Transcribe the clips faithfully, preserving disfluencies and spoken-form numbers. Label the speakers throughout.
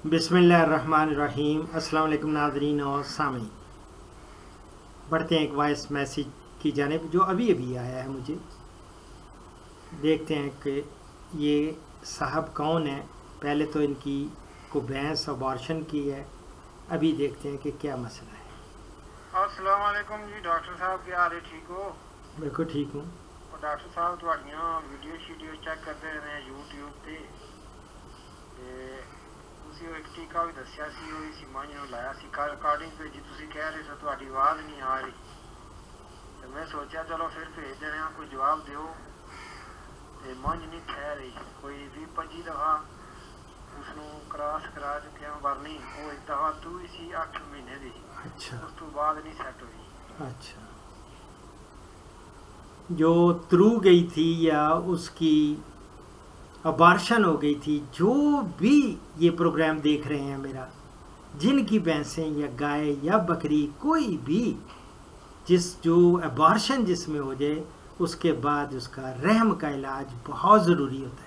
Speaker 1: बिस्मिल्लाहिर्रहमानिर्रहीम। अस्सलाम वालेकुम नाज़रीन और सामीन। बढ़ते हैं एक वॉइस मैसेज की जानिब जो अभी अभी आया है मुझे। देखते हैं कि ये साहब कौन है। पहले तो इनकी को भैंस अबॉर्शन की है, अभी देखते हैं कि क्या मसला है।
Speaker 2: अस्सलाम वालेकुम जी डॉक्टर साहब, क्या हाल है? ठीक हो?
Speaker 1: बिल्कुल ठीक हूँ।
Speaker 2: डॉक्टर साहब ਤੁਹਾਡੀਆਂ ਵੀਡੀਓ ਸ਼ੀਡੀਓ ਚੈੱਕ ਕਰਦੇ ਰਹੇ YouTube ਤੇ ਤੇ ਤੁਸੀਂ ਉਹ ਇੱਕ ਟੀਕਾ ਵੀ ਦੱਸਿਆ ਸੀ, ਉਹ ਸੀ ਮਾਂ ਨੂੰ ਲਾਇਆ ਸੀ, ਕੱਲ ਰਿਕਾਰਡਿੰਗ ਭੇਜੀ, ਤੁਸੀਂ ਕਹਿ ਰਹੇ ਸੀ ਤੁਹਾਡੀ ਆਵਾਜ਼ ਨਹੀਂ ਆ ਰਹੀ ਤੇ ਮੈਂ ਸੋਚਿਆ ਚਲੋ ਫਿਰ ਭੇਜ ਦੇਣੇ ਆ, ਕੋਈ ਜਵਾਬ ਦਿਓ। ਤੇ ਮਾਂ ਨਹੀਂ ਕਹਿ ਰਹੀ, ਕੋਈ ਵੀਹ ਪੱਚੀ ਦਫਾ ਉਸਨੂੰ ਕ੍ਰਾਸ ਕਰਾ ਚੁੱਕਿਆ ਵਰਨੀ, ਉਹ ਇੱਕ ਦਫਾ ਤੂੰ ਹੀ ਸੀ ਅੱਠ ਮਹੀਨੇ ਦੀ।
Speaker 1: अच्छा
Speaker 2: ਉਸ ਤੋਂ ਬਾਅਦ ਨਹੀਂ ਸੈੱਟ ਹੋਈ।
Speaker 1: अच्छा, जो त्रू गई थी या उसकी अबार्शन हो गई थी, जो भी ये प्रोग्राम देख रहे हैं मेरा, जिनकी भैंसें या गाय या बकरी कोई भी जिस जो अबार्शन जिसमें हो जाए, उसके बाद उसका रहम का इलाज बहुत ज़रूरी होता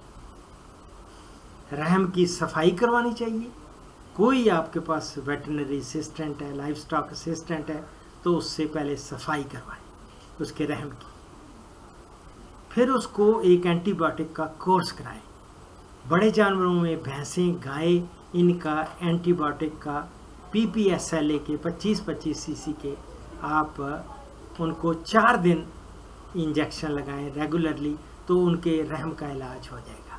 Speaker 1: है। रहम की सफाई करवानी चाहिए। कोई आपके पास वेटरनरी असिस्टेंट है, लाइफ स्टॉक असिस्टेंट है, तो उससे पहले सफाई करवाएं उसके रहम की, फिर उसको एक एंटीबायोटिक का कोर्स कराएं। बड़े जानवरों में भैंसें, गाय, इनका एंटीबायोटिक का P P S L A के पच्चीस पच्चीस सीसी के आप उनको चार दिन इंजेक्शन लगाएं रेगुलरली, तो उनके रहम का इलाज हो जाएगा।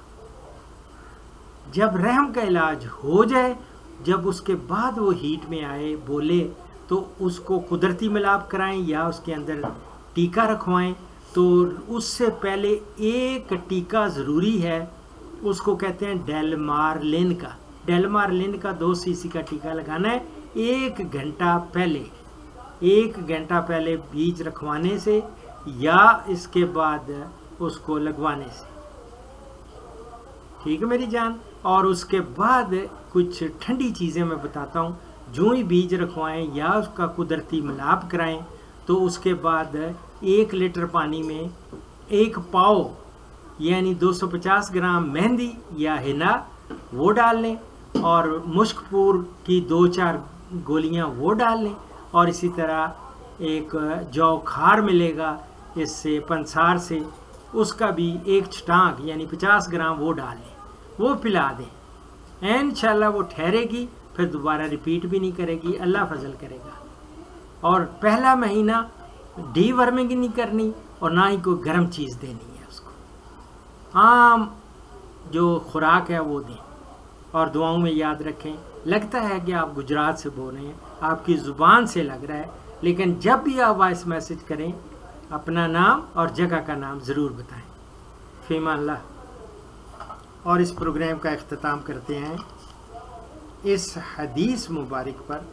Speaker 1: जब रहम का इलाज हो जाए, जब उसके बाद वो हीट में आए बोले, तो उसको कुदरती मिलाप कराएं या उसके अंदर टीका रखवाएं। तो उससे पहले एक टीका ज़रूरी है, उसको कहते हैं डेलमार्लिन का। डेलमार्लिन का दो सीसी का टीका लगाना है एक घंटा पहले, एक घंटा पहले बीज रखवाने से या इसके बाद उसको लगवाने से। ठीक है मेरी जान। और उसके बाद कुछ ठंडी चीज़ें मैं बताता हूँ। जो ही बीज रखवाएं या उसका कुदरती मिलाप कराएं, तो उसके बाद एक लीटर पानी में एक पाव यानी दो सौ पचास ग्राम मेहंदी या हिना वो डाल लें, और मुश्कपूर की दो चार गोलियां वो डाल लें, और इसी तरह एक जौ खार मिलेगा इससे पंसार से, उसका भी एक छटांक यानी पचास ग्राम वो डाल लें, वो पिला दें। इंशाल्लाह वो ठहरेगी, फिर दोबारा रिपीट भी नहीं करेगी, अल्लाह फजल करेगा। और पहला महीना डी वर्मिंग नहीं करनी और ना ही कोई गर्म चीज़ देनी है उसको। आम जो खुराक है वो दें, और दुआओं में याद रखें। लगता है कि आप गुजरात से बोल रहे हैं, आपकी ज़ुबान से लग रहा है, लेकिन जब भी आप वॉइस मैसेज करें अपना नाम और जगह का नाम ज़रूर बताएं। फ़ीमान अल्लाह। और इस प्रोग्राम का इख्तिताम करते हैं इस हदीस मुबारक पर।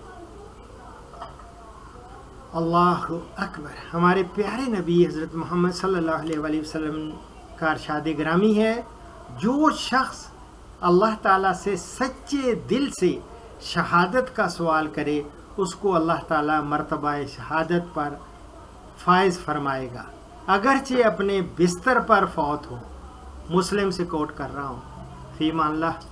Speaker 1: अल्लाह अकबर। हमारे प्यारे नबी हज़रत मोहम्मद सल्लल्लाहु अलैहि वसल्लम का इरशाद ग्रामी है, जो शख्स अल्लाह ताला से सच्चे दिल से शहादत का सवाल करे, उसको अल्लाह ताला मर्तबा शहादत पर फायज फरमाएगा, अगरचे अपने बिस्तर पर फौत हो। मुस्लिम से कोट कर रहा हूँ। फ़ीमान अल्लाह।